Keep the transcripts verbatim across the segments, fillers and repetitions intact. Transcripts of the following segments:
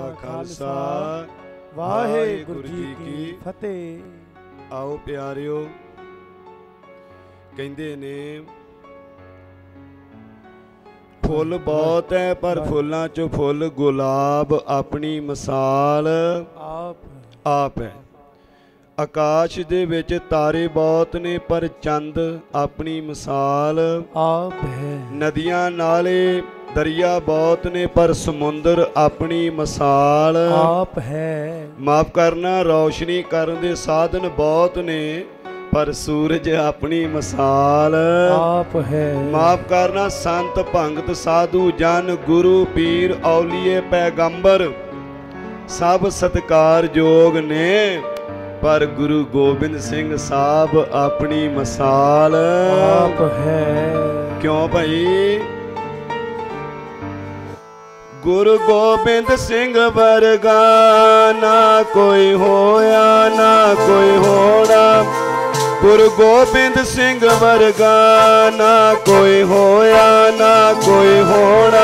खालसा वाहेगुरु जी की फतेह। आओ प्यारिओ, कहंदे ने फुल बहुत है पर फुलों चो फुल गुलाब अपनी मिसाल आप आप है। आकाश दे विच तारे बहुत ने पर चंद अपनी मिसाल आप है। नदियां नाले दरिया बहुत ने पर समुंदर अपनी मिसाल आप है। माफ करना, रोशनी करन दे साधन बहुत ने पर सूरज अपनी मिसाल आप है। माफ करना, संत भगत साधु जन गुरु पीर औलिए पैगंबर सब सत्कार योग ने पर गुरु गोबिंद सिंह साहब अपनी मिसाल आप है। क्यों भाई? गुरु गोबिंद सिंह वर्गा ना कोई होया ना कोई होना। गुरु गोबिंद सिंह वर्गा ना कोई होया ना कोई होना।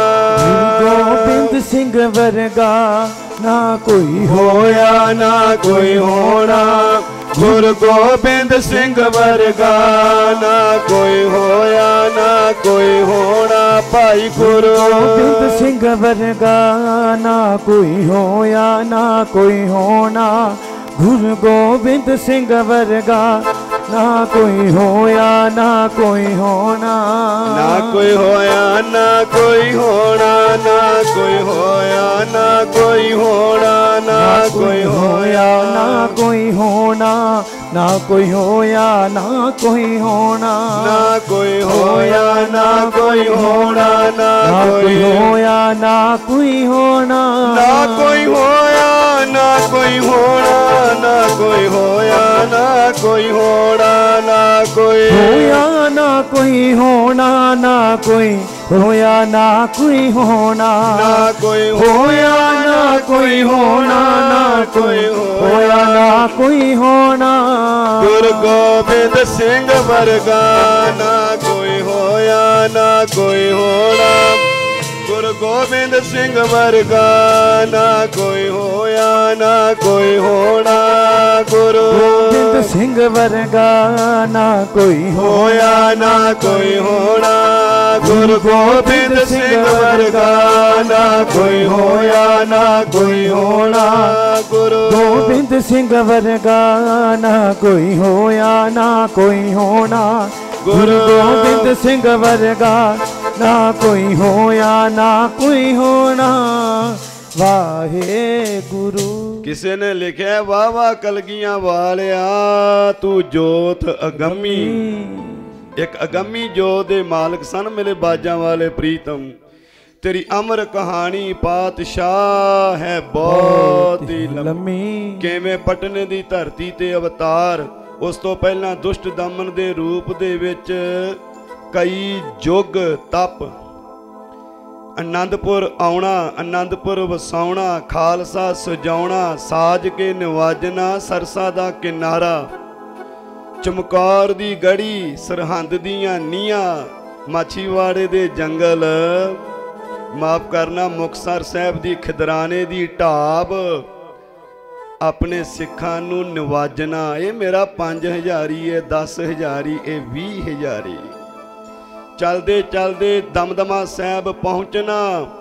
गुरु गोबिंद सिंह वर्गा ना कोई होया ना कोई होना। गुरु गोबिंद सिंह वर्गा ना कोई होया ना कोई होना। भाई गुरु गोबिंद सिंह वर्गा ना कोई होया ना कोई होना। गुरु गोबिंद सिंह वर्गा ना कोई होया ना कोई होना। ना कोई होया ना कोई होना। ना कोई होया ना कोई होना। ना कोई होया ना कोई होना। ना कोई होया ना कोई होना। ना कोई होया ना कोई होना। ना कोई होया ना कोई होना। ना कोई होया ना कोई होना। ना कोई होया ना कोई होना। ना कोई होया ना कोई होना। ना कोई होया ना कोई होना। ना कोई होया ना कोई होना। ना कोई होया ना कोई होना। गुरु गोबिंद सिंह वर्गा ना कोई होया ना कोई होना। गुरु गोबिंद सिंह वर्गा ना कोई होया ना कोई होना। गुरु गोबिंद सिंह वर्गा ना कोई होया ना कोई होना। गुरु गोबिंद सिंह वर्गा ना कोई होया ना कोई होना। गुरु गोबिंद सिंह वर्गा ना कोई होया ना कोई होना। गुरु गोबिंद सिंह वर्गा ना कोई होया ना कोई होना। वाहे गुरु। किसी ने लिखा वाह वाह कलगियां वालिया तू जोत अगमी। एक अगमी जोत दे मालक सन मेरे बाजा वाले प्रीतम। तेरी अमर कहानी पातशाह है बहुत ही लंबी। किवें पटने दी धरती ते अवतार, उस तो पहला दुष्ट दमन दे रूप दे विच कई जुग तप, आनंदपुर आउणा, आनंदपुर वसाउणा, खालसा सजाउणा, साज के निवाजना, सरसा दा किनारा, चमकौर दी गढ़ी, सरहंद दियां नीहां, माछीवाड़े दे जंगल, माफ करना मुक्तसर साहब दी खिदराने दी ढाब, अपने सिखां नूं निवाजना। ये मेरा पांच हजारी है, दस हजारी, ये भी हजारी। चलदे चलदे दमदमा साहब पहुंचना।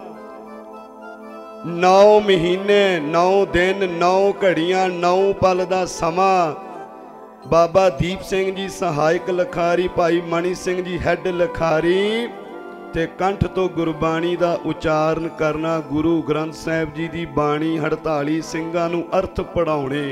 नौ महीने, नौ दिन, नौ घड़ियां, नौ पल दा समा। बाबा दीप सिंह जी सहायक लखारी, भाई मणि सिंह जी हैड लखारी ते कंठ तो गुरबाणी दा उचारण करना। गुरु ग्रंथ साहिब जी दी बाणी हड़ताली ਸਿੰਘਾਂ ਨੂੰ अर्थ पढ़ाउणे।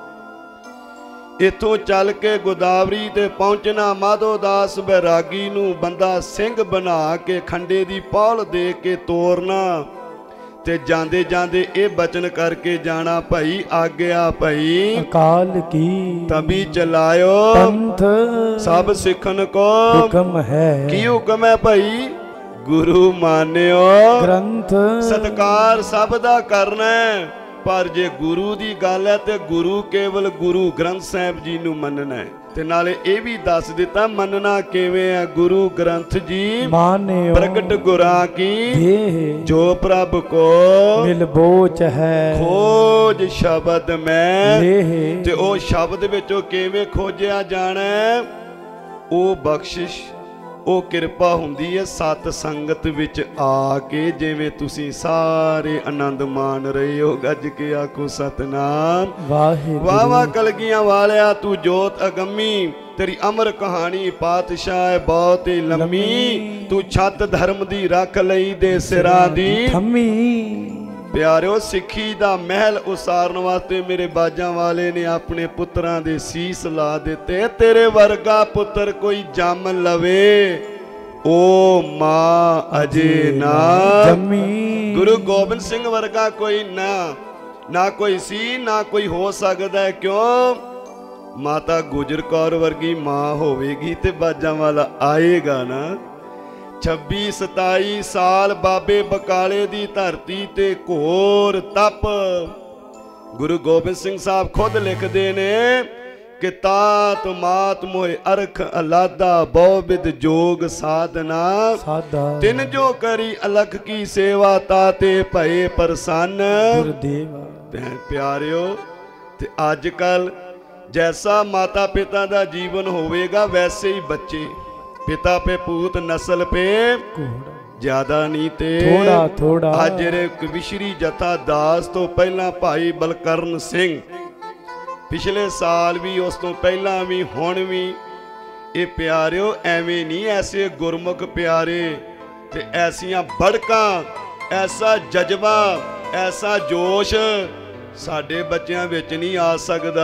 इथों चल के गोदावरी ते पहुंचना। माधोदास बैरागी नूं बंदा सिंह बना के खंडे दी पौल दे के तोरना ते जांदे जांदे ए बचन करके जाना, भाई आग्या भाई अकाल की तभी चलायो पंथ सब सिखन को हुक्म है। की हुक्म है भाई? गुरु मान्यो ग्रंथ सत्कार सब दा करना है। पर जे गुरु दी गल है तो गुरु केवल गुरु ग्रंथ साहिब जी नूं मनना है। ते नाले ये भी दस दिता मनना किवें है गुरु ग्रंथ जी मान्यो प्रगट गुरां की जो प्रभ को मिल बोच है खोज शब्द में ते ओ शब्द विचों किवें खोजिया जाना है ओ बख्शिश ਉਹ ਕਿਰਪਾ ਹੁੰਦੀ ਹੈ ਸਤ ਸੰਗਤ ਵਿੱਚ ਆ ਕੇ ਜਿਵੇਂ ਤੁਸੀਂ ਸਾਰੇ ਆਨੰਦ ਮਾਣ ਰਹੇ ਹੋ ਗੱਜ ਕੇ ਆਖੋ ਸਤਨਾਮ ਵਾਹਿਗੁਰੂ ਵਾਹ ਵਾਹ ਕਲਗੀਆਂ ਵਾਲਿਆ ਤੂੰ ਜੋਤ ਅਗੰਮੀ तेरी अमर कहानी पातशाह है बहुत ही लम्मी तू छत धर्म दी रख लई दे सिरां दी थम्मी प्यारिओ सिक्खी दा महल उसारन वास्ते मेरे बाजां वाले ने अपने पुत्रां दे सीस ला दिते तेरे वर्गा पुत्र कोई जम लवे ओ मां अजे ना जम्मी गुरु गोबिंद सिंह वर्गा कोई ना ना कोई सी ना कोई हो सकदा है क्यों माता गुजर कौर वर्गी मां होवेगी ते बाजां वाला आएगा ना छब्बी सताई साल बाबे बकाले दी धरती ते घोर तप गुरु गोबिंद सिंह साहब खुद लिखदे ने कि तात मात मोहे अरख अलादा बहुविध जोग साधना साधा तिन जो करी अलख की सेवा ताते भये प्रसन्न गुरुदेव प्यारिओ ते अजकल जैसा माता पिता का जीवन होवेगा वैसे ही बच्चे पिता पे पूत नस्ल पे ज्यादा नहीं ते थोड़ा थोड़ा आज जेरे विशरी जथा दास तो पहला भाई बलकरण सिंह पिछले साल भी उस तो पहला भी हुण भी ये प्यारिओ एवें नहीं ऐसे गुरमुख प्यारे ते ऐसियां बड़का ऐसा जज्बा ऐसा जोश साडे बच्चों विच नहीं आ सकदा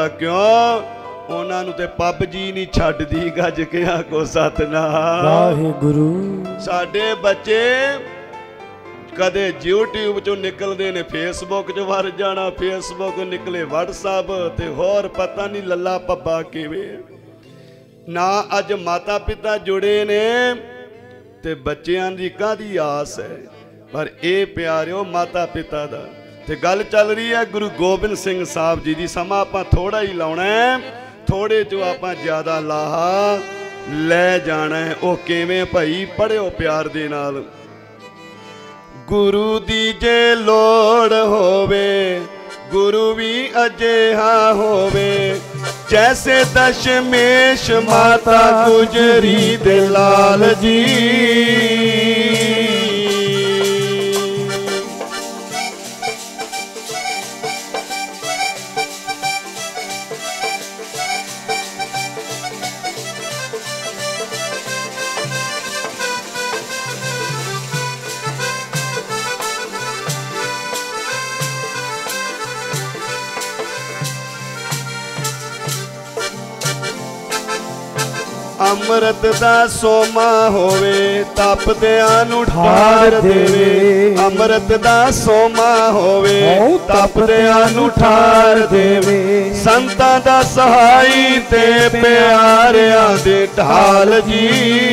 क्यों उन्हां नूं ते पब जी नहीं छड्डदी गज के आखो सतनाम वाहिगुरू साडे बच्चे कदे यूट्यूब चों निकलदे ने फेसबुक च वड़ जाना फेसबुक निकले व्हाट्सएप ते होर पता नहीं लल्ला पब्बा किवें ना अज माता पिता जुड़े ने ते बच्चियां दी काहदी आस है पर ये प्यारिओ माता पिता दा ते गल चल रही है गुरु गोबिंद सिंह साहब जी दी समा आपां थोड़ा ही लाउणा है थोड़े चो आपां ज्यादा लाहा लै जाना है ओ किवें भाई पढ़िओ प्यार दे नाल गुरु दी जे लोड़ होवे गुरु भी अजिहा होवे जैसे दशमेश माता गुजरी दे लाल जी अमृत दा सोमा होवे तप दियां नूं ठार देवे अमृत दा सोमा होवे तप दियां नूं ठार देवे संतां दा सहाई ते प्यारियां दे ढाल जी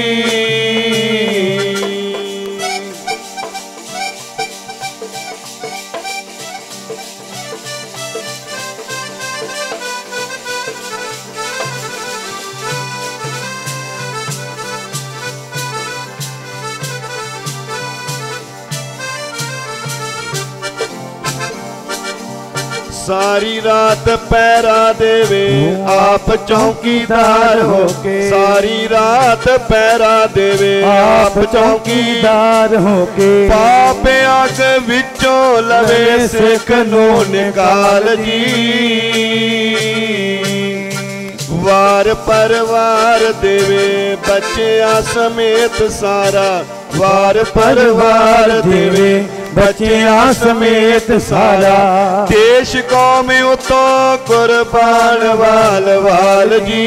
सारी रात पैरा देवे आप चौकीदार होके सारी रात पैरा देवे आप चौकीदार होके पाप आग विचों लवे सिख नू निकाल जी वार परवार देवे बच्चियां समेत सारा वार परवार देवे बच्चियां समेत सारा देश कौम उतो कुर्बान वाल वाल जी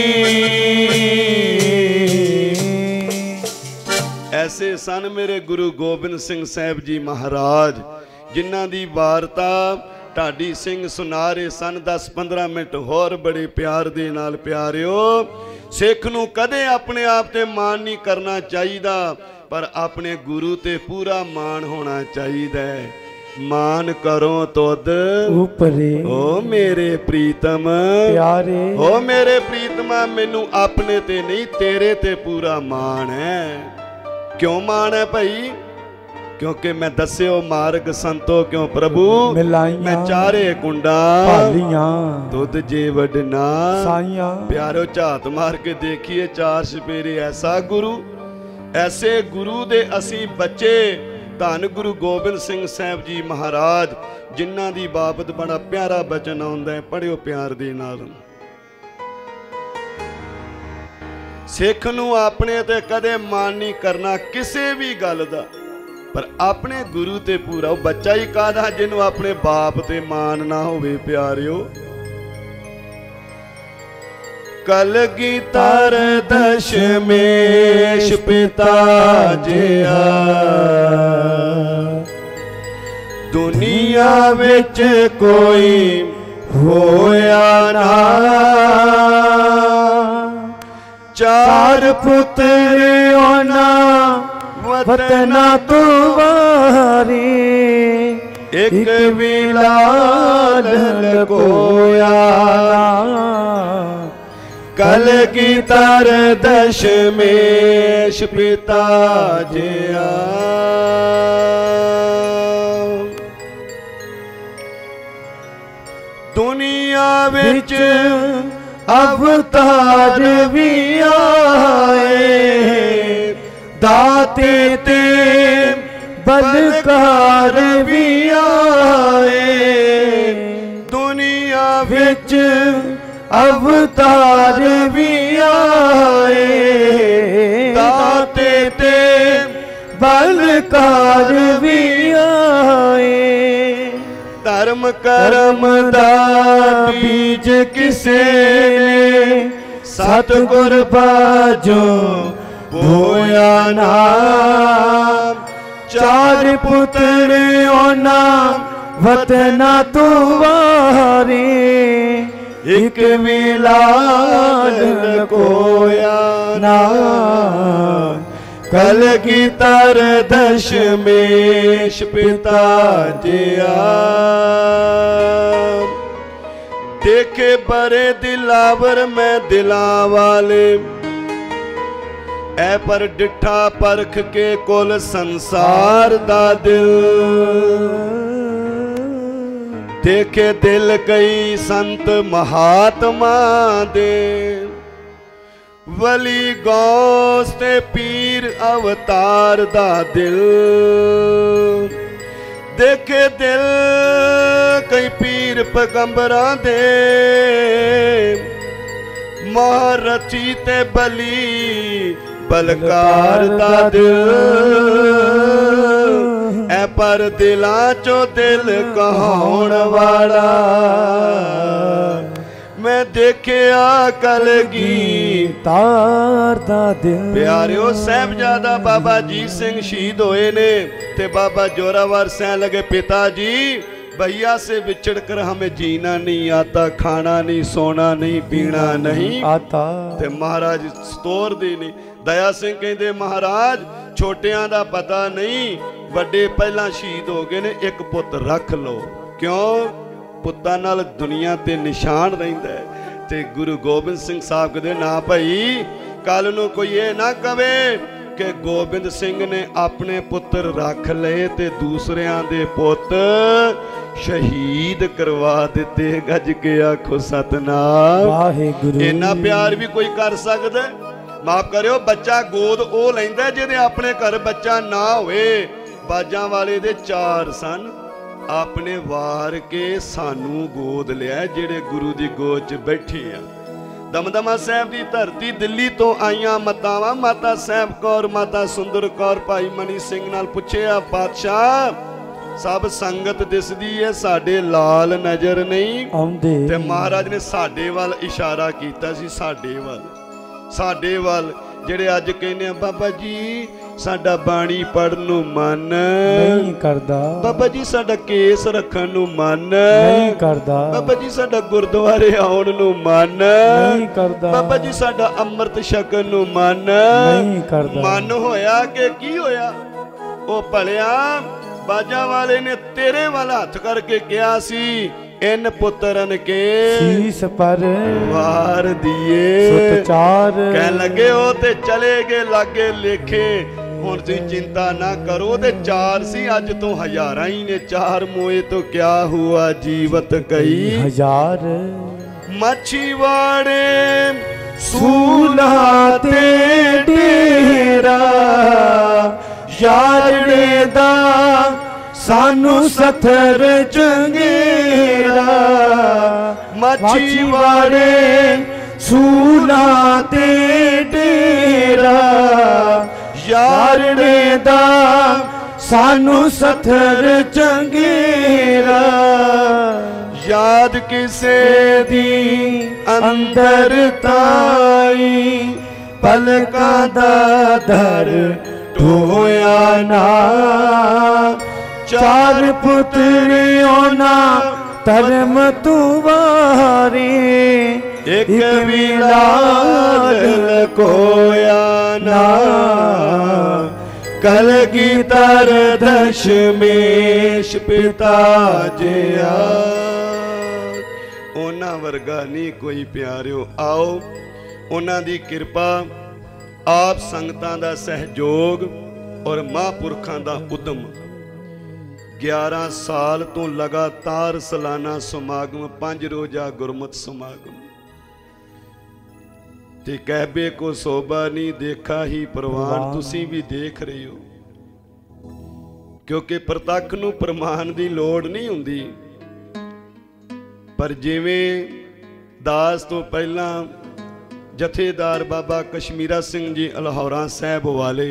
ऐसे सन मेरे गुरु गोबिंद सिंह साहब जी महाराज जिन्हां दी वारता ढाडी सिंह सुना रहे सन दस पंद्रह मिनट होर बड़े प्यार दे नाल प्यारिओ सिख नूं कदे अपने आप ते मान नहीं करना चाहिदा पर अपने गुरु ते पूरा मान होना चाहिए। मान करो तुद ऊपरे ओ मेरे प्रीतम प्यारे ओ मेरे प्रीतमा मैनू अपने ते नहीं तेरे ते पूरा मान है। क्यों मान है भाई? क्योंकि मैं दस्यो मार्ग संतो क्यों प्रभु मिलाइयां मैं चारे कुंडा भालियां दुध जे वडना साइयां। प्यारो झात मार के देखिए चार सपेरे ऐसा गुरु ऐसे गुरु दे असी बच्चे धन गुरु गोबिंद सिंह साहब जी महाराज जिन्हां दी बाबत बड़ा प्यारा बचन आउंदा है, पढ़ियो प्यार दे नाल। सिख नूं अपने ते कदे मान नहीं करना किसी भी गल दा, पर अपने गुरु ते पूरा। वो बच्चा ही कादा जिन्हों अपने बाप ते मान ना होवे प्यारियो। कलगीधर दशमेश पिता जिया दुनिया विच कोई होया ना। चार पुत्र ओना वतना तो वारी एक भी लाल कोया। कलगीधर दशमेश पिता जिया दुनिया विच अवतार भी आए दाते ते बलकार भी आए। दुनिया विच अवतार भी आए दाते ते बलकार भी आए। धर्म कर्म दा बीज किसे ने सतगुर बाजो बोया ना। चार पुत्र ओना वतना तो वारे एक भी लाल कोया ना। कलगीधर दशमेश पिता जिया देखे बड़े दिलावर मैं दिला वाले ऐ पर डिठा परख के कुल संसार दा दिल। देखे दिल कई संत महात्मा दे वली गौस ते पीर अवतार दा दिल। देखे दिल कई पीर पैगंबरां दे महारथी ते बली बलकार दा दिल। ऐ पर दिलां चो दिल कहाउण वाला मैं देखिया कलगीधर दा दिल। प्यारियो साहिबजादा बाबा अजीत सिंह शहीद होए ने ते बाबा जोरावर सिंह लगे पिता जी भैया से बिछड़ कर हमें जीना नहीं आता, खाना नहीं, सोना नहीं, पीना नहीं आता। ते महाराज स्तोर दी नहीं। दया सिंह कहते महाराज छोटियां दा पता नहीं वड्डे पहला शहीद हो गए ने, एक पुत रख लो। क्यों? पुत्तां नाल दुनिया ते निशान रहिंदा है। ते गुरु गोबिंद सिंह साहब कहते ना भाई कल नूं कोई ये ना कवे कि गोबिंद सिंह ने अपने पुत्र रख लए ते दूसरियां दे पुत शहीद करवा दिते। गज के आखो सतनाम वाहिगुरू। इन्ना प्यार भी कोई कर सकदा? माफ करियो बच्चा गोद ओ लैंदा जिहदे अपने घर बच्चा ना होए। बाजां वाले दे चार सन, अपने वार के सानू गोद लिया जेड़े गुरु दी गोद च बैठे आ। दमदमा साहब दी धरती दिल्ली तो आईयां मातावां माता साहब कौर, माता सुंदर कौर, भाई मनी सिंह नाल पुछया पातशाह सब संगत दिसदी है साडे लाल नजर नहीं आउंदे। ते महाराज ने साडे वाल इशारा कीता सी, साडे वाल साडे वाल जेड़े अज कहने बाबा जी साडा बाणी पढ़न नूं मन नहीं करदा, बाबा जी साडा केस रखण नूं मन नहीं करदा, बाबा जी साडा गुरुद्वारे आउण नूं मन नहीं करदा, बाबा जी साडा अमृत छकण नूं मन नहीं करदा। मन होया कि की होया? ओ भलिया बाजा वाले ने तेरे वाला हथ करके कहा सी इन पुत्रन के शीस पर वार दिए सुतचार। कह लगे हो ते चले गए लागे लेखे हुण तुसीं चिंता ना करो ते चार सी अज तो हजारां ही ने चार मोए तो क्या हुआ जीवत कई हजार। मछीवाड़े सूला ते डेरा यारड़े दा सानू सथर चंगेरा। मछीवाड़े सूला ते डेरा यारड़े दा सानू सथर चंगेरा। याद किसे दी अंदर ताई पलका दा दर ढोया ना। चार पुत्रियों ना धर्म तुवारे एक भी लाल कोया ना। कलगीधर दशमेश पिता जिया उन्हां वर्गा नहीं कोई प्यारिओ। आओ उन्हां दी किरपा आप संगतां दा सहयोग और महापुरखां दा उद्यम ग्यारह साल तो लगातार सालाना समागम पंज रोजा गुरमत समागम ते कहबे को शोभा नहीं देखा ही प्रवान। तुसी भी देख रहे हो क्योंकि प्रतੱਖ ਨੂੰ ਪ੍ਰਮਾਣ ਦੀ ਲੋੜ नहीं ਹੁੰਦੀ पर जिवें दास तो पहला जथेदार बाबा कश्मीरा सिंह जी अल्हौरा साहब वाले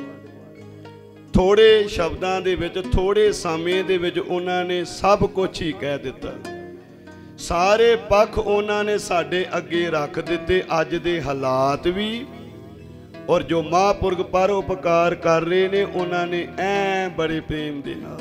थोड़े शब्दां दे विच थोड़े समय दे विच उन्हां ने सब कुछ ही कह दिता। सारे पक्ष उन्होंने साडे अगे रख दिते अज दे हालात भी और जो महापुरख परोपकार कर रहे ने उन्होंने ऐ बड़े प्रेम दे नाल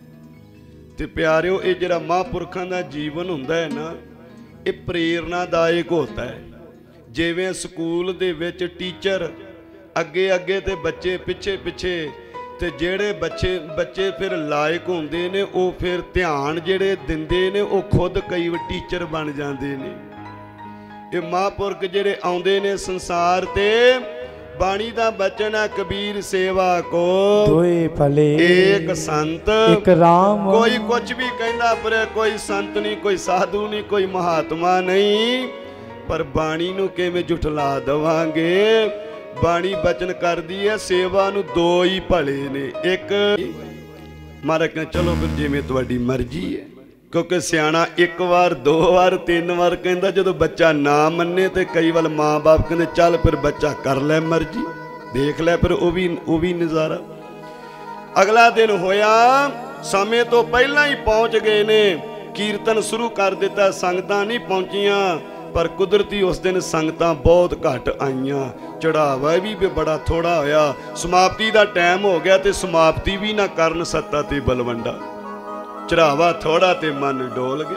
ते प्यारिओ ये जिहड़ा महापुरखां दा जीवन हुंदा है ना ये प्रेरणादायक होता है। जिवें स्कूल दे विच टीचर अगे अगे ते बच्चे पिछे पिछे ते जेड़े बच्चे बच्चे फिर लायक होंदे ने वो फिर ध्यान जेड़े दिंदे ने वो खुद कई टीचर बन जाते ने। ये महापुरख जेड़े आउंदे ने संसार ते बाणी दा बचन है कबीर सेवा को दोए भले एक संत एक राम। कोई कुछ भी कहंदा पर कोई संत नहीं कोई साधु नहीं कोई महात्मा नहीं पर बाणी नूं किवें झुठला देवांगे। बाणी बचन करदी है सेवा नूं दो ही भले ने एक मारा कह चलो फिर जिवें तुहाडी मर्जी है क्योंकि सियाणा एक बार दो बार तीन बार कहंदा जदों बच्चा ना मन्ने ते कई वार माँ बाप कहंदे चल फिर बच्चा कर ले मर्जी देख ले फिर वो भी वो भी नज़ारा। अगला दिन होया समय तो पहला ही पहुँच गए ने कीर्तन शुरू कर दिता। संगतां नहीं पहुँचियां पर कुदरती उस दिन संगतां बहुत घट आईयां चढ़ावा भी बड़ा थोड़ा होया। समाप्ति का टाइम हो गया तो समाप्ति भी ना करन सत्ता ते बलवंडा चढ़ावा थोड़ा ते मन डोल गया।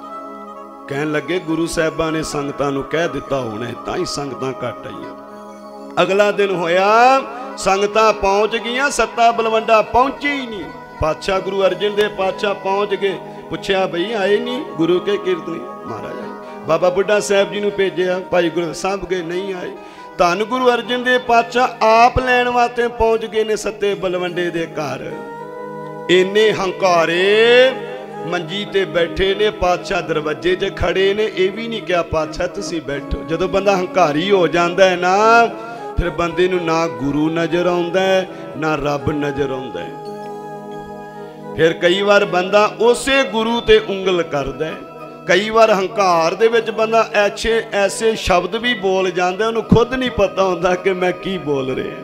कहन लगे गुरु साहिबां ने संगतां नूं कह दिता होना तां ही संगतां घट आईयां। अगला दिन होया संगतां पहुंच गईयां सत्ता बलवंडा पहुंची ही नहीं। पातशाह गुरु अर्जन देव पातशाह पहुंच गए पुछया बई आए नहीं गुरु के कीर्तनी महाराज आए। बाबा बुढ़ा साहब जी नूं भेजिया भाई गुरु साहब गए नहीं आए। धन गुरु अर्जन देव पातशाह आप लैण वास्ते पहुंच गए ने सत्ते बलवंडे दे घर। इन्ने हंकारे मंजी ते बैठे ने पातशाह दरवाजे च खड़े ने ये भी नहीं क्या पातशाह तुसीं बैठो। जदों बंदा हंकारी हो जाता है ना फिर बंदे नूं ना गुरु नज़र आउंदा है ना रब नज़र आउंदा है। फिर कई बार बंदा उसे गुरु ते उंगल करदा है। कई बार हंकार दे विच बंदा ऐसे ऐसे शब्द भी बोल जांदा उन्होंने खुद नहीं पता होंदा कि मैं की बोल रहा।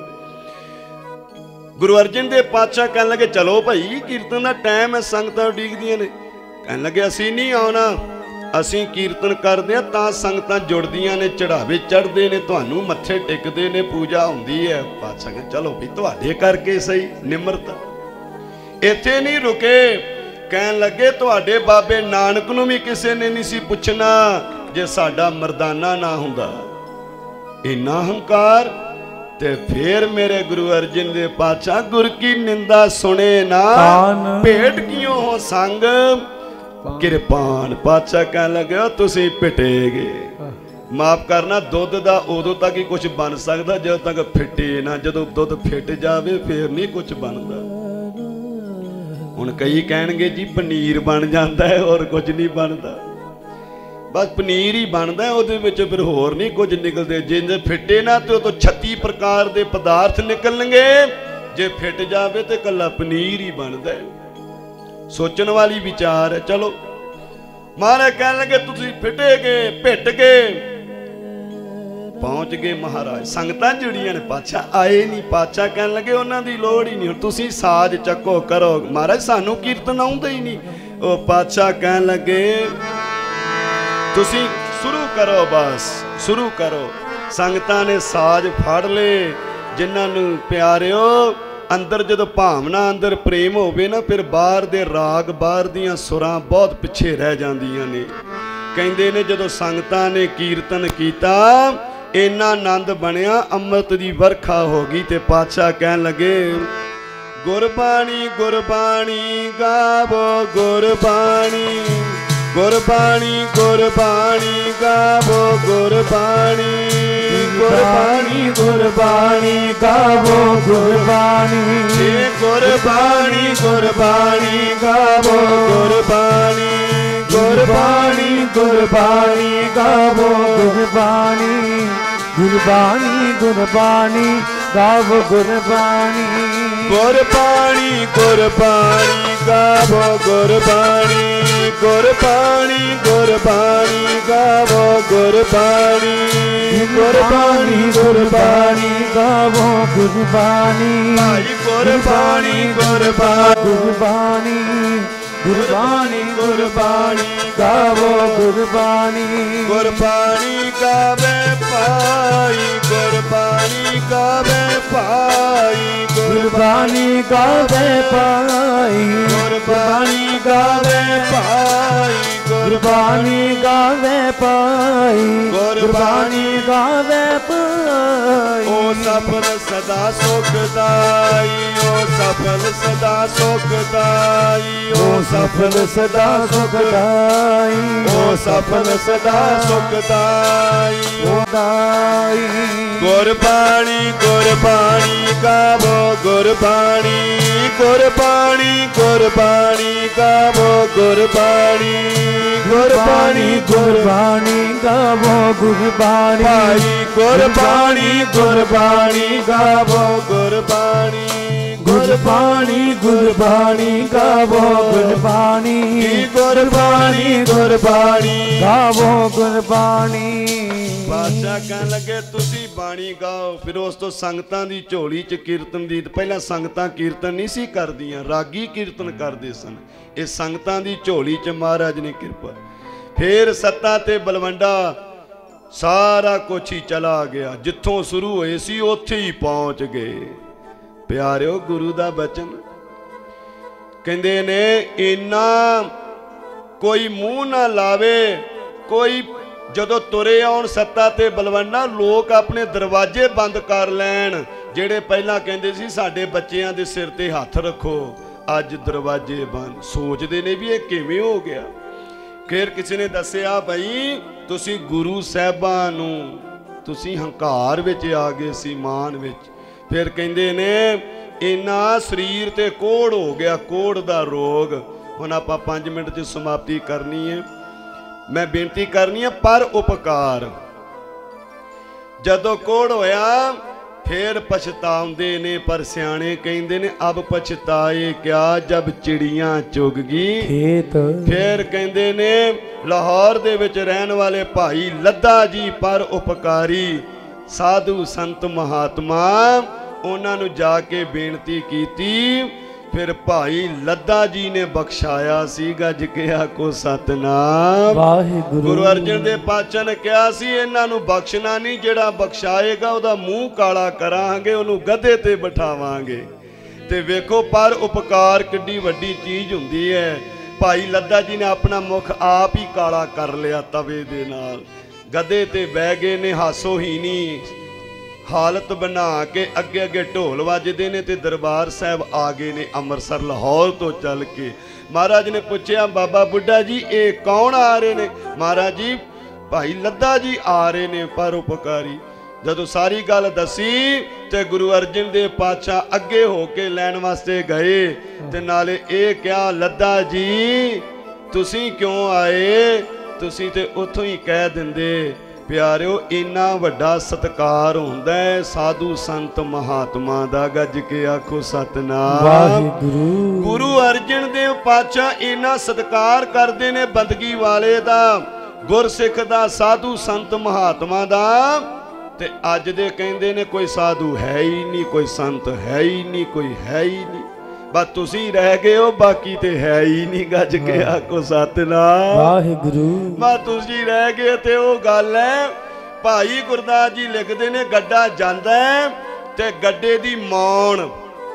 गुरु अर्जन देव पातशाह कहन लगे चलो भाई कीर्तन का टाइम है संगतां उडीकदियां ने। कहन लगे असीं नहीं आउणा असीं कीर्तन करदे तां संगतां जुड़दियां ने चढ़ावे चढ़दे ने तुहानूं मत्थे टेकदे ने पूजा हुंदी है। पातशाह कहन चलो भी तुहाडे करके सही निमरता। इत्थे नहीं रुके कहन लगे तुहाडे बाबे नानक नूं भी किसी ने नहीं सी पुछना जे साडा मरदाना ना हुंदा। इन्ना हंकार ते फिर मेरे गुरु अर्जन देव पातशाह गुर की निंदा सुने ना भेट क्यों हो संग किरपान। पातशाह कह लगे तुसी पिटेगे। माफ करना दुध दा उदों तक ही कुछ बन सकता जदों तक फिटे ना, जदों दुध फिट जावे फिर नहीं कुछ बनता। हुण कई कहणगे जी पनीर बन जाता है और कुछ नहीं बनता, बस पनीर ही बनता है, उहदे विच फिर होर नहीं कुछ निकलते। जे फिटे ना तो तो छत्ती प्रकार के पदार्थ निकलणगे, जे फिट जावे तो कला पनीर ही बनता है। सोचण वाली विचार है। चलो महाराज कह लगे तुसीं फिटे गए पिट गए, पहुंच गए महाराज। संगतां जुड़ियां ने, पातशाह आए नहीं। पातशाह कह लगे उन्हां दी लोड़ ही नहीं, हुण तुसीं साज चक्को करो। महाराज सानू कीर्तन आउंदा ही नहीं। ओ पातशाह कह लगे तुसी शुरू करो, बस शुरू करो। संगतां ने साज फड़ ले। जिन्हां नूं प्यारिओ अंदर जदों भावना अंदर प्रेम होवे ना, फिर बाहर दे राग बाहर दियां सुरां बहुत पिछे रह जांदियां ने। कहंदे ने जदों संगतां ने कीर्तन कीता इन्ना आनंद बनिया, अमृत दी वरखा हो गई। ते पातशाह कहन लगे गुरबाणी गुरबाणी गावो गुरबाणी, गुरबाणी गुरबाणी गावो गुरबाणी, गुरबाणी गुरबाणी गावो गुरबाणी, गुरबाणी गुरबाणी गावो गुरबाणी, गुरबाणी गुरबाणी गावो गुरबाणी, गुरबाणी गुरबाणी गावो गुरबाणी, गुरबाणी गुरबाणी गावो गुरबाणी, गुरबाणी गुरबाणी गावो गुरबाणी, गुरबाणी गुरबाणी गावो गुरबाणी, गुरबाणी गुरबाणी, गुरबाणी गुरबाणी गावो गुरबाणी, गुरबाणी गावे पाई, गुरबाणी गावे पाई, गुरबाणी गावे पाई, गुरबाणी गावे पाई, गुरबाणी गावे पाई, गुरबाणी गावे पाई। ओ सफल सदा सुखदाई, ओ सफल सदा सुखदाई, ओ सफल सदा सुखदाई, ओ सफल सदा सुखदाई, ओ दाई। गुरबाणी गुरबाणी गावो गुरबाणी, गुरबाणी गुरबाणी गावो गुरबाणी, गुरबाणी गुरबाणी गावो गुरबाणी, गुरबाणी गुरबाणी गावो गुरबाणी, गुरबाणी गुरबाणी गावो गुरबाणी, गुरबाणी गुरबाणी गावो गुरबाणी। पातशाह कहन लगे तुसी बाणी गाओ। फिर उस तो संगतां दी झोली च कीर्तन दी, पहला संगतां कीर्तन नहीं सी करदियां, रागी कीर्तन करदे सन। ये संगतां दी झोली च महाराज ने किरपा। फिर सत्ता ते बलवंडा सारा कुछ ही चला गया, जिथों शुरू होए सी उत्थे ही पहुंच गए। प्यारिओ गुरु दा बचन कहंदे ने इन्ना कोई मुंह ना लावे। कोई जदों तुरे आउण सत्ता ते बलवंडा लोग अपने दरवाजे बंद कर लैण। जेड़े पहला कहंदे सी साडे बच्चियां दे सिर ते हथ रखो, अज दरवाजे बंद। सोचदे ने भी ये किवें हो गया। फिर किसी ने दस्सिया बई तुसी गुरु साहिबां नूं तुसी हंकार विच आ गए सी, मान विच। फिर कहंदे ने इन्ना शरीर ते कोड़ हो गया, कोड़ दा रोग। हुण आपां पांच मिनट च समाप्ति करनी है। मैं बेनती करनी है पर उपकार। जदों कोड़ होया फिर पछताउंदे ने, पर सियाणे कहंदे ने अब पछताए क्या जब चिड़ियां चुग गई खेत। फिर कहंदे ने लाहौर दे विच रहन वाले भाई लद्दा जी पर उपकारी साधु संत महात्मा, उन्हां नूं जाके बेनती कीती। फिर भाई लद्दा जी ने बख्शाया सी, गज के आखो सतनाम वाहिगुरु। गुरु अर्जन देव पातशाह ने कहा सी इन्हां नूं बख्शना नहीं, जिहड़ा बख्शाएगा उहदा मूँह काला करांगे, उहनूं गधे ते बिठावांगे। ते वेखो पर उपकार किड्डी वड्डी चीज़ हुंदी है। भाई लद्दा जी ने अपना मुख आप ही काला कर लिया तवे दे नाल, गधे ते बह गए ने। हासो ही नहीं ਹਾਲਤ ਬਣਾ ਕੇ ਅੱਗੇ ਅੱਗੇ ਢੋਲ ਵੱਜਦੇ ਨੇ ਤੇ ਦਰਬਾਰ ਸਾਹਿਬ ਆ ਗਏ ਨੇ ਅੰਮ੍ਰਿਤਸਰ ਲਾਹੌਰ ਤੋਂ ਚੱਲ ਕੇ। ਮਹਾਰਾਜ ਨੇ ਪੁੱਛਿਆ ਬਾਬਾ ਬੁੱਢਾ ਜੀ ਇਹ ਕੌਣ ਆ ਰਹੇ ਨੇ? ਮਹਾਰਾਜ ਜੀ ਭਾਈ ਲੱਦਾ ਜੀ ਆ ਰਹੇ ਨੇ ਪਰਉਪਕਾਰੀ। ਜਦੋਂ ਸਾਰੀ ਗੱਲ ਦੱਸੀ ਤੇ ਗੁਰੂ ਅਰਜਨ ਦੇਵ ਪਾਤਸ਼ਾਹ ਅੱਗੇ ਹੋ ਕੇ ਲੈਣ ਵਾਸਤੇ ਗਏ ਤੇ ਨਾਲੇ ਇਹ ਕਿਹਾ ਲੱਦਾ ਜੀ ਤੁਸੀਂ ਕਿਉਂ ਆਏ? ਤੁਸੀਂ ਤੇ ਉੱਥੋਂ ਹੀ ਕਹਿ ਦਿੰਦੇ। ਪਿਆਰਿਓ ਇੰਨਾ ਵੱਡਾ ਸਤਿਕਾਰ ਹੁੰਦਾ ਹੈ ਸਾਧੂ ਸੰਤ ਮਹਾਤਮਾ ਦਾ। ਗੱਜ ਕੇ ਆਖੋ ਸਤਿਨਾਮ ਵਾਹਿਗੁਰੂ। ਗੁਰੂ ਅਰਜਨ ਦੇਵ ਪਾਤਸ਼ਾਹ ਇੰਨਾ ਸਤਿਕਾਰ ਕਰਦੇ ਨੇ ਬੰਦਗੀ ਵਾਲੇ ਦਾ, ਗੁਰਸਿੱਖ ਦਾ, ਸਾਧੂ ਸੰਤ ਮਹਾਤਮਾ ਦਾ। ਤੇ ਅੱਜ ਦੇ ਕਹਿੰਦੇ ਨੇ ਕੋਈ ਸਾਧੂ ਹੈ ਹੀ ਨਹੀਂ, ਕੋਈ ਸੰਤ ਹੈ ਹੀ ਨਹੀਂ, ਕੋਈ ਹੈ ਹੀ ਨਹੀਂ, ਬਸ ਤੁਸੀਂ ਰਹਿ ਗਏ ਹੋ, ਬਾਕੀ ਤੇ ਹੈ ਹੀ ਨਹੀਂ। ਗੱਜ ਕੇ ਆਖੋ ਸਤਿਨਾਮ ਵਾਹਿਗੁਰੂ। ਬਸ ਤੁਸੀਂ ਰਹਿ ਗਏ ਤੇ ਉਹ ਗੱਲ ਹੈ। ਭਾਈ ਗੁਰਦਾਸ ਜੀ ਲਿਖਦੇ ਨੇ ਗੱਡਾ ਜਾਂਦਾ ਹੈ ਤੇ ਗੱਡੇ ਦੀ ਮੌਣ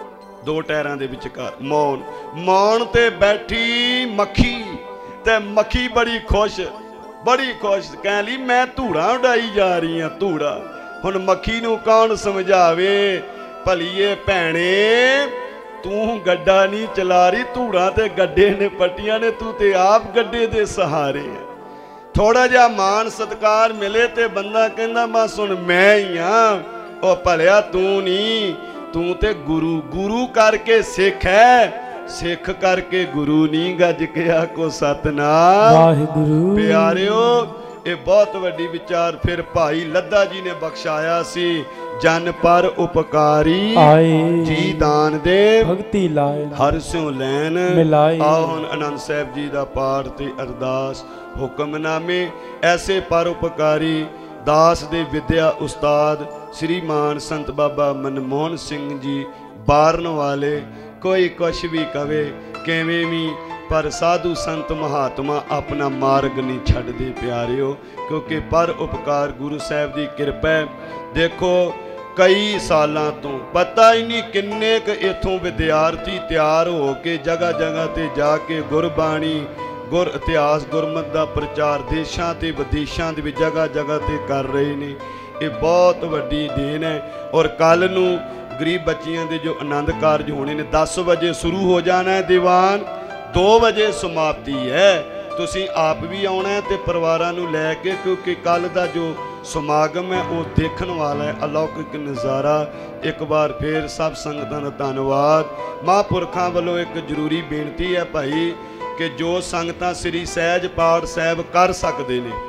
ਦੋ ਟਾਇਰਾਂ ਦੇ ਵਿਚਕਾਰ ਮੌਣ ਮੌਣ ਤੇ ਬੈਠੀ ਮੱਖੀ ਤੇ ਮੱਖੀ ਬੜੀ ਖੁਸ਼ ਬੜੀ ਖੁਸ਼ ਕਹਿ ਲਈ ਮੈਂ ਧੂੜਾ ਉਡਾਈ ਜਾ ਰਹੀ ਹਾਂ ਧੂੜਾ। ਹੁਣ ਮੱਖੀ ਨੂੰ ਕੌਣ ਸਮਝਾਵੇ? ਭਲੀਏ ਭੈਣੇ ਤੂੰ ਗੱਡਾ ਨਹੀਂ ਚਲਾ ਰਹੀ, ਧੂੜਾ ਤੇ ਗੱਡੇ ਨੇ ਪੱਟੀਆਂ ਨੇ, ਤੂੰ ਤੇ ਆਪ ਗੱਡੇ ਦੇ ਸਹਾਰੇ ਹੈ। ਥੋੜਾ ਜਿਹਾ ਮਾਣ ਸਤਿਕਾਰ ਮਿਲੇ ਤੇ ਬੰਦਾ ਕਹਿੰਦਾ ਬਸ ਹੁਣ ਮੈਂ ਹੀ ਹਾਂ। ਉਹ ਭਲਿਆ ਤੂੰ ਨਹੀਂ, ਤੂੰ ਤੇ ਗੁਰੂ ਗੁਰੂ ਕਰਕੇ ਸਿੱਖ ਹੈ, ਸਿੱਖ ਕਰਕੇ ਗੁਰੂ ਨਹੀਂ। ਗੱਜ ਕੇ ਆਖੋ ਸਤਿਨਾਮ ਵਾਹਿਗੁਰੂ। ਪਿਆਰਿਓ ਇਹ ਬਹੁਤ ਵੱਡੀ ਵਿਚਾਰ ਫਿਰ ਭਾਈ ਲੱਦਾ ਜੀ ਨੇ ਬਖਸ਼ਾਇਆ ਸੀ। ਜਨ ਪਰ ਉਪਕਾਰੀ ਆਏ ਜੀ ਦਾਨ ਦੇ ਭਗਤੀ ਲਾਏ ਹਰ ਸਿਉ ਲੈਣ ਮਿਲਾਏ। ਆਓ ਹੁਣ ਆਨੰਦ ਸਾਹਿਬ ਜੀ ਦਾ ਪਾਠ ਤੇ ਅਰਦਾਸ। ਹੁਕਮਨਾਮੇ ਐਸੇ ਪਰ ਉਪਕਾਰੀ ਦਾਸ ਦੇ ਵਿਦਿਆ ਉਸਤਾਦ ਸ਼੍ਰੀਮਾਨ ਸੰਤ ਬਾਬਾ ਮਨਮੋਹਨ ਸਿੰਘ ਜੀ ਬਾਰਨ ਵਾਲੇ। ਕੋਈ ਕੁਛ ਵੀ ਕਵੇ ਕਿਵੇਂ ਵੀ, ਪਰ ਸਾਧੂ ਸੰਤ ਮਹਾਤਮਾ ਆਪਣਾ ਮਾਰਗ ਨਹੀਂ ਛੱਡਦੇ ਪਿਆਰਿਓ, ਕਿਉਂਕਿ ਪਰ ਉਪਕਾਰ ਗੁਰੂ ਸਾਹਿਬ ਦੀ ਕਿਰਪਾ। ਦੇਖੋ ਕਈ ਸਾਲਾਂ ਤੋਂ ਪਤਾ ਹੀ ਨਹੀਂ ਕਿੰਨੇ ਕੁ ਇੱਥੋਂ ਵਿਦਿਆਰਥੀ ਤਿਆਰ ਹੋ ਕੇ ਜਗ੍ਹਾ ਜਗ੍ਹਾ ਤੇ ਜਾ ਕੇ ਗੁਰਬਾਣੀ ਗੁਰ ਇਤਿਹਾਸ ਗੁਰਮਤ ਦਾ ਪ੍ਰਚਾਰ ਦੇਸ਼ਾਂ ਤੇ ਵਿਦੇਸ਼ਾਂ ਦੇ ਵਿੱਚ ਜਗ੍ਹਾ ਜਗ੍ਹਾ ਤੇ ਕਰ ਰਹੇ ਨੇ। ਇਹ ਬਹੁਤ ਵੱਡੀ ਦੇਣ ਹੈ। ਔਰ ਕੱਲ ਨੂੰ ਗਰੀਬ ਬੱਚਿਆਂ ਦੇ ਜੋ ਆਨੰਦ ਕਾਰਜ ਹੋਣੇ ਨੇ ਦਸ ਵਜੇ ਸ਼ੁਰੂ ਹੋ ਜਾਣਾ ਹੈ ਦੀਵਾਨ, ਦੋ ਵਜੇ ਸਮਾਪਤੀ ਹੈ। ਤੁਸੀਂ ਆਪ ਵੀ ਆਉਣਾ ਹੈ ਤੇ ਪਰਿਵਾਰਾਂ ਨੂੰ ਲੈ ਕੇ, ਕਿਉਂਕਿ ਕੱਲ ਦਾ ਜੋ ਸਮਾਗਮ ਹੈ ਉਹ ਦੇਖਣ ਵਾਲਾ ਹੈ, ਅਲੌਕਿਕ ਨਜ਼ਾਰਾ। ਇੱਕ ਵਾਰ ਫੇਰ ਸਭ ਸੰਗਤਾਂ ਦਾ ਧੰਨਵਾਦ। ਮਹਾਂਪੁਰਖਾਂ ਵੱਲੋਂ ਇੱਕ ਜ਼ਰੂਰੀ ਬੇਨਤੀ ਹੈ ਭਾਈ ਕਿ ਜੋ ਸੰਗਤਾਂ ਸ੍ਰੀ ਸਹਿਜ ਪਾਠ ਸਾਹਿਬ ਕਰ ਸਕਦੇ ਨੇ,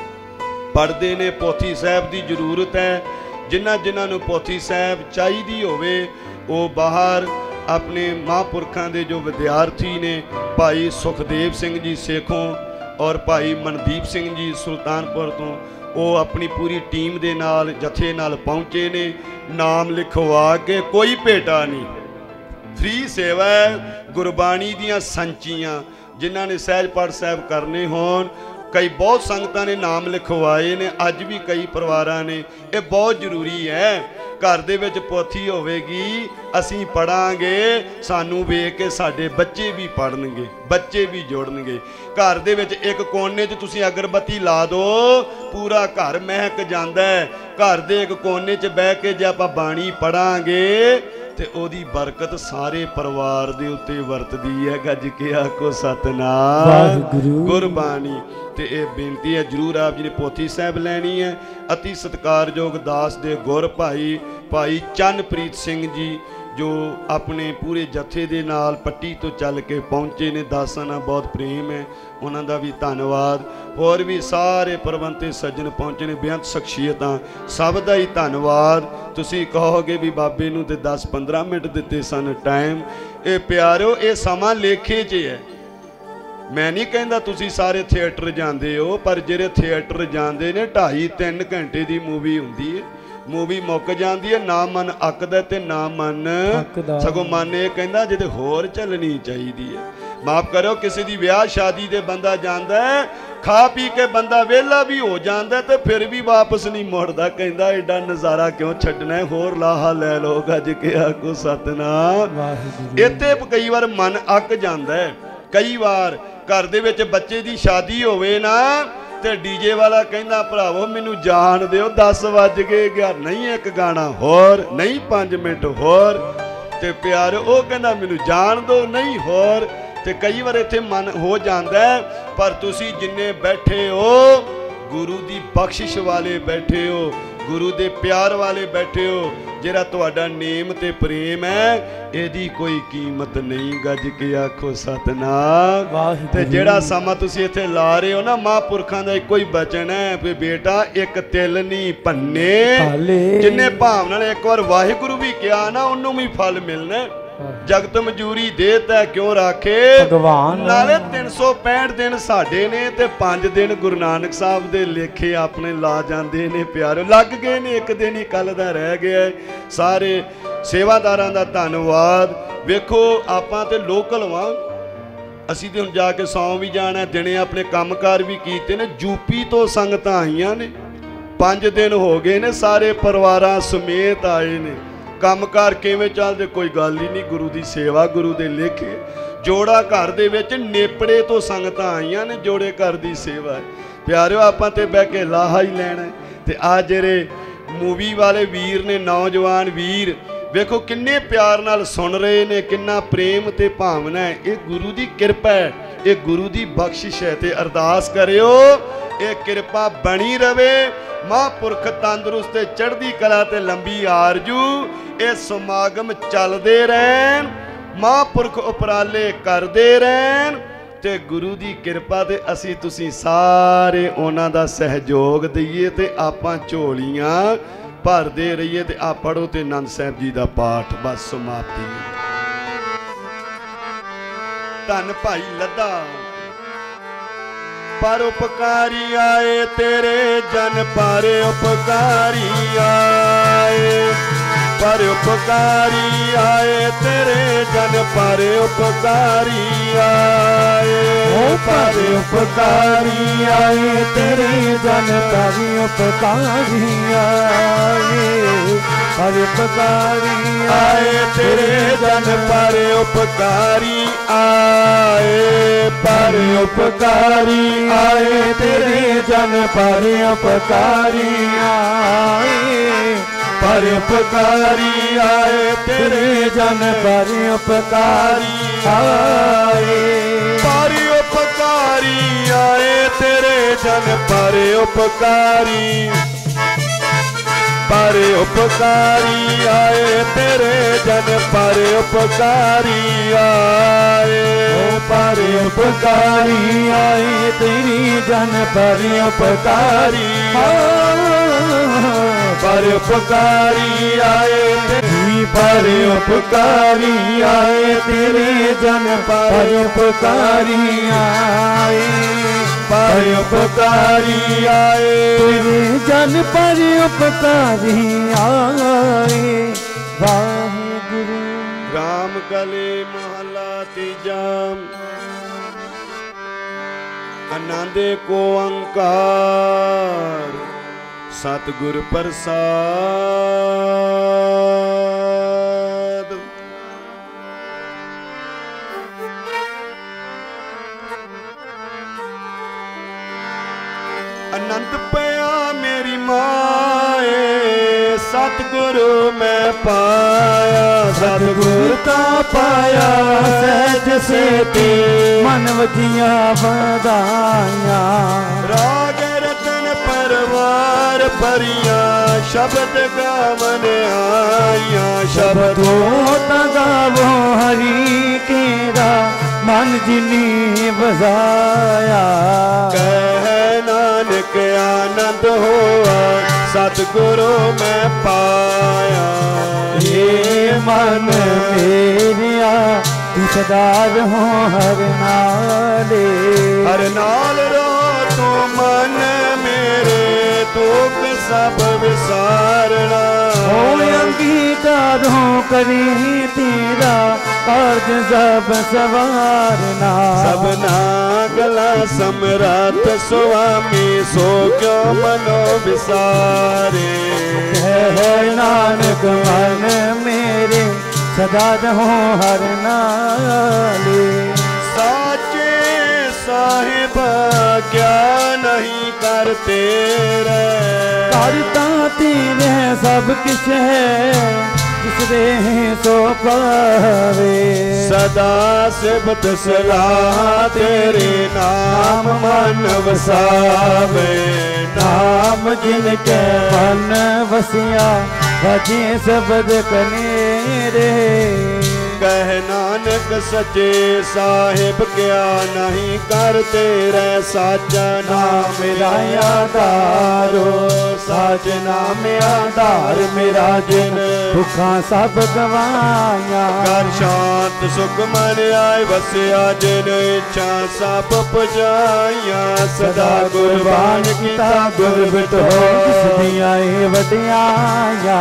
ਪੜ੍ਹਦੇ ਨੇ, ਪੋਥੀ ਸਾਹਿਬ ਦੀ ਜ਼ਰੂਰਤ ਹੈ। ਜਿਨ੍ਹਾਂ ਜਿਨ੍ਹਾਂ ਨੂੰ ਪੋਥੀ ਸਾਹਿਬ ਚਾਹੀਦੀ ਹੋਵੇ ਉਹ ਬਾਹਰ ਆਪਣੇ ਮਹਾਂਪੁਰਖਾਂ ਦੇ ਜੋ ਵਿਦਿਆਰਥੀ ਨੇ ਭਾਈ ਸੁਖਦੇਵ ਸਿੰਘ ਜੀ ਸੇਖੋਂ ਔਰ ਭਾਈ ਮਨਦੀਪ ਸਿੰਘ ਜੀ ਸੁਲਤਾਨਪੁਰ ਤੋਂ, ਉਹ ਆਪਣੀ ਪੂਰੀ ਟੀਮ ਦੇ ਨਾਲ ਜਥੇ ਨਾਲ ਪਹੁੰਚੇ ਨੇ। ਨਾਮ ਲਿਖਵਾ ਕੇ, ਕੋਈ ਭੇਟਾ ਨਹੀਂ, ਫ੍ਰੀ ਸੇਵਾ ਹੈ। ਗੁਰਬਾਣੀ ਦੀਆਂ ਸੰਚੀਆਂ ਜਿਨ੍ਹਾਂ ਨੇ ਸਹਿਜ ਪਾਠ ਸਾਹਿਬ ਕਰਨੇ ਹੋਣ, ਕਈ ਬਹੁਤ ਸੰਗਤਾਂ ਨੇ ਨਾਮ ਲਿਖਵਾਏ ਨੇ, ਅੱਜ ਵੀ ਕਈ ਪਰਿਵਾਰਾਂ ਨੇ। ਇਹ ਬਹੁਤ ਜ਼ਰੂਰੀ ਹੈ। ਘਰ ਦੇ ਵਿੱਚ ਪੋਥੀ ਹੋਵੇਗੀ, ਅਸੀਂ ਪੜਾਂਗੇ, ਸਾਨੂੰ ਵੇਖ ਕੇ ਸਾਡੇ ਬੱਚੇ ਵੀ ਪੜਨਗੇ, ਬੱਚੇ ਵੀ ਜੁੜਨਗੇ। ਘਰ ਦੇ ਵਿੱਚ ਇੱਕ ਕੋਨੇ 'ਚ ਤੁਸੀਂ ਅਗਰਬੱਤੀ ਲਾ ਦਿਓ, ਪੂਰਾ ਘਰ ਮਹਿਕ ਜਾਂਦਾ ਹੈ। ਘਰ ਦੇ ਇੱਕ ਕੋਨੇ 'ਚ ਬਹਿ ਕੇ ਜੇ ਆਪਾਂ ਬਾਣੀ ਪੜਾਂਗੇ ਤੇ ਉਹਦੀ ਬਰਕਤ ਸਾਰੇ ਪਰਿਵਾਰ ਦੇ ਉੱਤੇ ਵਰਤਦੀ ਹੈ। ਗੱਜ ਕੇ ਆਖੋ ਸਤਿਨਾਮ ਵਾਹਿਗੁਰੂ। ਗੁਰਬਾਣੀ ਤੇ ਇਹ ਬੇਨਤੀ ਹੈ, ਜ਼ਰੂਰ ਆਪ ਜੀ ਨੇ ਪੋਥੀ ਸਾਹਿਬ ਲੈਣੀ ਹੈ। ਅਤੀ ਸਤਿਕਾਰਯੋਗ ਦਾਸ ਦੇ ਗੁਰ ਭਾਈ ਭਾਈ ਚੰਨਪ੍ਰੀਤ ਸਿੰਘ ਜੀ ਜੋ ਆਪਣੇ ਪੂਰੇ ਜਥੇ ਦੇ ਨਾਲ ਪੱਟੀ ਤੋਂ ਚੱਲ ਕੇ ਪਹੁੰਚੇ ਨੇ, ਦਾਸਾਂ ਨਾਲ ਬਹੁਤ ਪ੍ਰੇਮ ਹੈ, ਉਹਨਾਂ ਦਾ ਵੀ ਧੰਨਵਾਦ। ਹੋਰ ਵੀ ਸਾਰੇ ਪਰਵੰਤੇ ਸੱਜਣ ਪਹੁੰਚੇ ਨੇ, ਬੇਅੰਤ ਸ਼ਖਸੀਅਤਾਂ, ਸਭ ਦਾ ਹੀ ਧੰਨਵਾਦ। ਤੁਸੀਂ ਕਹੋਗੇ ਵੀ ਬਾਬੇ ਨੂੰ ਤੇ ਦਸ ਪੰਦਰਾਂ ਮਿੰਟ ਦਿੱਤੇ ਸਨ ਟਾਈਮ। ਇਹ ਪਿਆਰਿਓ ਇਹ ਸਮਾਂ ਲੇਖੇ 'ਚ ਹੈ। ਮੈਂ ਨਹੀਂ ਕਹਿੰਦਾ ਤੁਸੀਂ ਸਾਰੇ ਥੀਏਟਰ ਜਾਂਦੇ ਹੋ, ਪਰ ਜਿਹੜੇ ਥੀਏਟਰ ਜਾਂਦੇ ਨੇ ਢਾਈ ਤਿੰਨ ਘੰਟੇ ਦੀ ਮੂਵੀ ਹੁੰਦੀ ਹੈ, ਮੂਵੀ ਮੁੱਕ ਜਾਂਦੀ ਹੈ, ਨਾ ਮਨ ਅੱਕਦਾ ਤੇ ਨਾ ਮਨ ਸਗੋਂ ਮਨ ਇਹ ਕਹਿੰਦਾ ਜਿਹਦੇ ਹੋਰ ਚੱਲਣੀ ਚਾਹੀਦੀ ਹੈ। ਮਾਫ ਕਰਿਓ, ਕਿਸੇ ਦੀ ਵਿਆਹ ਸ਼ਾਦੀ ਦੇ ਬੰਦਾ ਜਾਂਦਾ ਹੈ, ਖਾ ਪੀ ਕੇ ਬੰਦਾ ਵਿਹਲਾ ਵੀ ਹੋ ਜਾਂਦਾ ਤੇ ਫਿਰ ਵੀ ਵਾਪਸ ਨਹੀਂ ਮੁੜਦਾ, ਕਹਿੰਦਾ ਐਡਾ ਨਜ਼ਾਰਾ ਕਿਉਂ ਛੱਡਣਾ, ਹੋਰ ਲਾਹਾ ਲੈ ਲਓ। ਗੱਜ ਕੇ ਆਖੋ ਸਤਿਨਾਮ ਵਾਹਿਗੁਰੂ। ਇੱਥੇ ਕਈ ਵਾਰ ਮਨ ਅੱਕ ਜਾਂਦਾ ਹੈ। ਕਈ ਵਾਰ ਘਰ ਦੇ ਵਿੱਚ ਬੱਚੇ ਦੀ ਸ਼ਾਦੀ ਹੋਵੇ ਨਾ ਤੇ ਡੀਜੇ ਵਾਲਾ ਕਹਿੰਦਾ ਭਰਾਵੋ ਮੈਨੂੰ ਜਾਣ ਦਿਓ, ਦਸ ਵੱਜ ਗਏ ਗਿਆ, ਨਹੀਂ ਇੱਕ ਗਾਣਾ ਹੋਰ, ਨਹੀਂ ਪੰਜ ਮਿੰਟ ਹੋਰ। ਤੇ ਪਿਆਰ ਉਹ ਕਹਿੰਦਾ ਮੈਨੂੰ ਜਾਣ ਦਿਓ, ਨਹੀਂ ਹੋਰ। ਤੇ ਕਈ ਵਾਰ ਇੱਥੇ ਮਨ ਹੋ ਜਾਂਦਾ, ਪਰ ਤੁਸੀਂ ਜਿੰਨੇ ਬੈਠੇ ਹੋ ਗੁਰੂ ਦੀ ਬਖਸ਼ਿਸ਼ ਵਾਲੇ ਬੈਠੇ ਹੋ, ਗੁਰੂ ਦੇ ਪਿਆਰ ਵਾਲੇ ਬੈਠੇ ਹੋ। ਜਿਹੜਾ ਤੁਹਾਡਾ ਨੇਮ ਤੇ ਪ੍ਰੇਮ ਹੈ ਇਹਦੀ ਕੋਈ ਕੀਮਤ ਨਹੀਂ, ਗੱਜ ਕੇ ਆਖੋ ਸਤਨਾਮ ਵਾਹਿਗੁਰੂ। ਤੇ ਜਿਹੜਾ ਸਮਾਂ ਤੁਸੀਂ ਇੱਥੇ ਲਾ ਰਹੇ ਹੋ ਨਾ, ਮਹਾਂਪੁਰਖਾਂ ਦਾ ਇੱਕੋ ਹੀ ਬਚਨ ਹੈ ਵੀ ਬੇਟਾ ਇੱਕ ਤਿਲ ਨਹੀਂ ਭੰਨੇ, ਜਿੰਨੇ ਭਾਵ ਨਾਲ ਇੱਕ ਵਾਰ ਵਾਹਿਗੁਰੂ ਵੀ ਕਿਹਾ ਨਾ ਉਹਨੂੰ ਵੀ ਫਲ ਮਿਲਣਾ। ਜਗਤ ਮਜੂਰੀ ਦੇਤਾ ਕਿਉਂ ਰਾਖੇ ਭਗਵਾਨ। ਨਾਲੇ ਤਿੰਨ ਸੌ ਪੈਂਹਠ ਦਿਨ ਸਾਡੇ ਨੇ ਤੇ ਪੰਜ ਦਿਨ ਗੁਰੂ ਨਾਨਕ ਸਾਹਿਬ ਦੇ ਲੇਖੇ ਆਪਣੇ ਲਾ ਜਾਂਦੇ ਨੇ ਪਿਆਰੋ, ਲੱਗ ਗਏ ਨੇ, ਇੱਕ ਦਿਨ ਹੀ ਕੱਲ ਦਾ ਰਹਿ ਗਿਆ। ਸਾਰੇ ਸੇਵਾਦਾਰਾਂ ਦਾ ਧੰਨਵਾਦ। ਵੇਖੋ ਆਪਾਂ ਤੇ ਲੋਕਲ ਵਾਂ, ਅਸੀਂ ਤੇ ਹੁਣ ਜਾ ਕੇ ਸੌਂ ਵੀ ਜਾਣਾ, ਦਿਨੇ ਆਪਣੇ ਕੰਮਕਾਰ ਵੀ ਕੀਤੇ ਨੇ। ਯੂਪੀ ਤੋਂ ਸੰਗਤਾਂ ਆਈਆਂ ਨੇ, ਪੰਜ ਦਿਨ ਹੋ ਗਏ ਨੇ, ਸਾਰੇ ਪਰਿਵਾਰਾਂ ਸਮੇਤ ਆਏ ਨੇ। ਕੰਮਕਾਰ ਕਿਵੇਂ ਚੱਲਦੇ ਕੋਈ ਗੱਲ ਹੀ ਨਹੀਂ, ਗੁਰੂ ਦੀ ਸੇਵਾ, ਗੁਰੂ ਦੇ ਲੇਖੇ। ਜੋੜਾ ਘਰ ਦੇ ਵਿੱਚ ਨੇਪੜੇ ਤੋਂ ਸੰਗਤਾਂ ਆਈਆਂ ਨੇ, ਜੋੜੇ ਘਰ ਦੀ ਸੇਵਾ ਹੈ ਪਿਆਰਿਓ। ਆਪਾਂ ਤੇ ਬਹਿ ਕੇ ਲਾਹਾ ਹੀ ਲੈਣਾ। ਤੇ ਆ ਜਿਹੜੇ ਮੂਵੀ ਵਾਲੇ ਵੀਰ ਨੇ, ਨੌਜਵਾਨ ਵੀਰ, ਵੇਖੋ ਕਿੰਨੇ ਪਿਆਰ ਨਾਲ ਸੁਣ ਰਹੇ ਨੇ, ਕਿੰਨਾ ਪ੍ਰੇਮ ਤੇ ਭਾਵਨਾ ਹੈ। ਇਹ ਗੁਰੂ ਦੀ ਕਿਰਪਾ ਹੈ, ਇਹ ਗੁਰੂ ਦੀ ਬਖਸ਼ਿਸ਼ ਹੈ। ਤੇ ਅਰਦਾਸ ਕਰਿਓ ਇਹ ਕਿਰਪਾ ਬਣੀ ਰਵੇ, ਮਹਾਂਪੁਰਖ ਤੰਦਰੁਸਤ ਤੇ ਚੜ੍ਹਦੀ ਕਲਾ ਤੇ ਲੰਬੀ ਆਰਜੂ। ਇਹ ਸਮਾਗਮ ਚੱਲਦੇ ਰਹਿਣ, ਮਹਾਂਪੁਰਖ ਉਪਰਾਲੇ ਕਰਦੇ ਰਹਿਣ, ਤੇ ਗੁਰੂ ਦੀ ਕਿਰਪਾ ਤੇ ਅਸੀਂ ਤੁਸੀਂ ਸਾਰੇ ਉਹਨਾਂ ਦਾ ਸਹਿਯੋਗ ਦਈਏ ਤੇ ਆਪਾਂ ਝੋਲੀਆਂ ਭਰਦੇ ਰਹੀਏ। ਤੇ ਆ ਪੜੋ ਤੇ ਆਨੰਦ ਸਾਹਿਬ ਜੀ ਦਾ ਪਾਠ ਬਸ ਸਮਾਪਤੀ। ਧੰਨ ਭਾਈ ਲੱਦਾ ਪਰ ਉਪਕਾਰੀ ਆਏ ਤੇਰੇ ਜਨ, ਪਰ ਉਪਕਾਰੀ ਆਏ, ਪਰ ਉਪਕਾਰੀ ਆਏ ਤੇਰੇ ਜਨ, ਪਰ ਉਪਕਾਰੀ ਆਏ, ਪਰ ਉਪਕਾਰੀ ਆਏ ਤੇਰੇ ਜਨ, ਪਰ ਉਪਕਾਰੀ ਆਏ, ਪਰ ਉਪਕਾਰੀ ਆਏ ਤੇਰੇ ਜਨ, ਪਰ ਉਪਕਾਰੀ ਆਏ, ਪਰ ਉਪਕਾਰੀ ਆਏ ਤੇਰੇ ਜਨ, ਪਰ ਉਪਕਾਰੀ ਆਏ, ਪਰ ਉਪਕਾਰੀ ਆਏ ਤੇਰੇ ਜਨ, ਪਰ ਉਪਕਾਰੀ ਆਏ, ਪਰ ਉਪਕਾਰੀ ਆਏ ਤੇਰੇ ਜਨ, ਪਰ ਉਪਕਾਰੀ, ਪਰ ਉਪਕਾਰੀ ਆਏ ਤੇਰੇ ਜਨ, ਪਰ ਉਪਕਾਰੀ ਆਏ, ਪਰ ਉਪਕਾਰੀ ਆਏ ਤੇਰੀ ਜਨ, ਪਰ ਉਪਕਾਰੀ ਆਏ, ਪਰ ਉਪਕਾਰੀ ਆਏ ਤੇਰੀ, ਪਰ ਉਪਕਾਰੀ ਆਏ ਤੇਰੇ ਜਨ, ਪਰ ਉਪਕਾਰੀ ਆਏ, ਪਰ ਉਪਕਾਰੀ ਆਏ ਤੇਰੇ ਜਨ, ਪਰ ਉਪਕਾਰੀ ਆਏ। ਵਾਹਿਗੁਰੂ। ਰਾਮ ਕਲੀ ਮਹਲਾ ਤੀਜਾ। ਆਨੰਦ ਕੋ ਓੰਕਾਰ ਸਤਿਗੁਰ ਪ੍ਰਸਾਦ। ਅਨੰਦ ਪਿਆ ਮੇਰੀ ਮਾਏ, ਸਤਿਗੁਰੂ ਮੈਂ ਪਾਇਆ, ਸਤਿਗੁਰ ਤਾਂ ਪਾਇਆ ਸਹਿਜ ਸੇਤੀ, ਮਨ ਵਜੀਆਂ ਵਧਾਈਆਂ। ਰਾਗ ਰਤਨ ਪਰਵਾਰ ਭਰੀਆਂ, ਸ਼ਬਦ ਗਾਵਨ ਆਈਆਂ, ਸ਼ਬਦੋ ਤਾਂ ਗਾਵੋ ਹਰੀ ਕੇਰਾ, ਮਨ ਜਿਨੀ ਵਸਾਇਆ। ਕਹਿ ਨਾਨਕ ਆਨੰਦ ਹੋਆ, ਸਤਿਗੁਰੂ ਮੈਂ ਪਾਇਆ। ਇਹ ਮਨ ਮੇਰਿਆ ਸਦਾ ਰਹੋ ਹਰ ਨਾਲੇ, ਹਰ ਨਾਲ ਰੋ ਤੂੰ ਮਨ ਮੇਰੇ, ਦੁੱਖ ਸਭ ਵਿਸਾਰਣਾ। ਹੋ ਅੰਗੀਕਾਰੋਂ ਕਰੀ ਤੇਰਾ, ਕਾਰਜ ਸਭ ਸਵਾਰਨਾ। ਸਭਨਾ ਗਲਾ ਸਮਰਾਟ ਸੁਆਮੀ, ਸੋ ਕਿਉ ਮਨੋ ਵਿਸਾਰੇ। ਹੈ ਨਾਨਕ ਮਨ ਮੇਰੇ, ਸਦਾ ਰਹੋ ਹਰ ਨਾਲੇ। ਸਾਚੇ साहिबा क्या नहीं कर तेरे। कर तां तेरे सब किश है जिसदे सो पावे। सदा सिबत सलाह तेरे नाम मन वसावे। नाम जिनके मन वसिया भजे शब्द कनेरे। कह नानक सचे साहिब क्या नहीं कर तेरे। साचा नाम मेरा आधारो साजना में आधार मेरा जिन। भुखा सब गवाया कर शांत सुख मन आए वसिया जिन। इच्छा सब पुजाइया सदा गुरबान किता गुर बिटो। आए वडियाया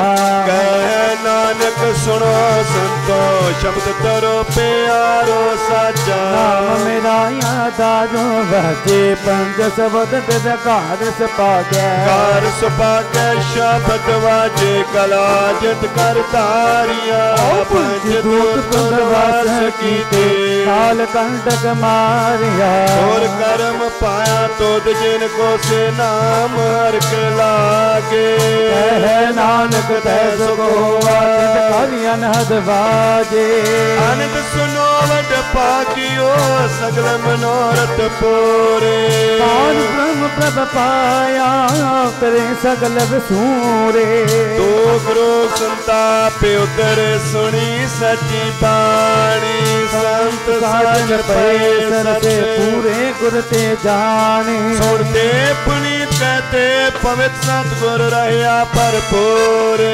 कह नानक सुनो संतो शब्द तरो प्यारो साचा। नाम मेरा यादारो वजे पंज शब्द घर सपा गया। घर सपा के शब्द वाजे कला जित कर तारिया। पंच दूत कुंदवास कीते काल कंटक मारिया। और कर्म पाया तोद जिनको से नाम हर के लागे। कह नानक तै सुख होवा तित काली अनहद बाजे। आनंद सुनो वड पाकियो सगल मनोरथ पूरे। पान ब्रह्म प्रभ पाया करे सगल विसूरे। तो गुरु संताप उतरे सुनी सची बाणी। संत साजन पे सरसे पूरे गुर ते जाने। सुनते पुनीत कहते पवित्र सतगुर रहया भरपूरे।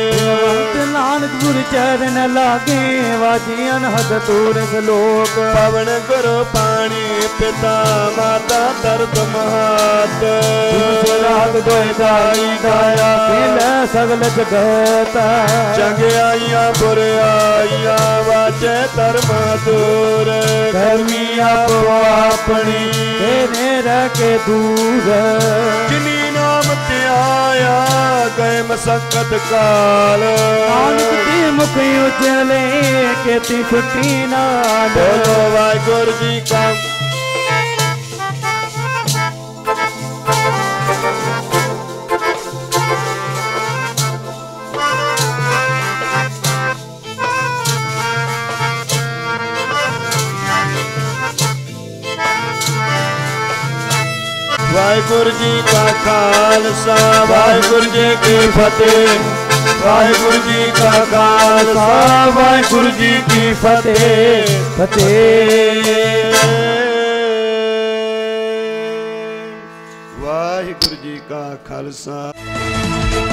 नानक गुर चरण लागे वाजी अनहद तूर सलोक। पवन गुरु पानी पिता माता दर्द महात। रात दोय दाई गाया खेल सगल जगत। चंगियाइया बुराइया वाचे धर्म दूर। धर्मी आपो अपनी तेरे रखे दूर। जिनी नाम ते आया गए मसक्कत काल। नानक ते मुख उजले केती छुट्टी नाल। बोलो वाहिगुरु जी का वाहिगुरु जी का खालसा वाहिगुरु जी की फतेह। वाहिगुरु जी का खालसा वाहिगुरु जी की फतेह फतेह। वाहिगुरु जी का खालसा।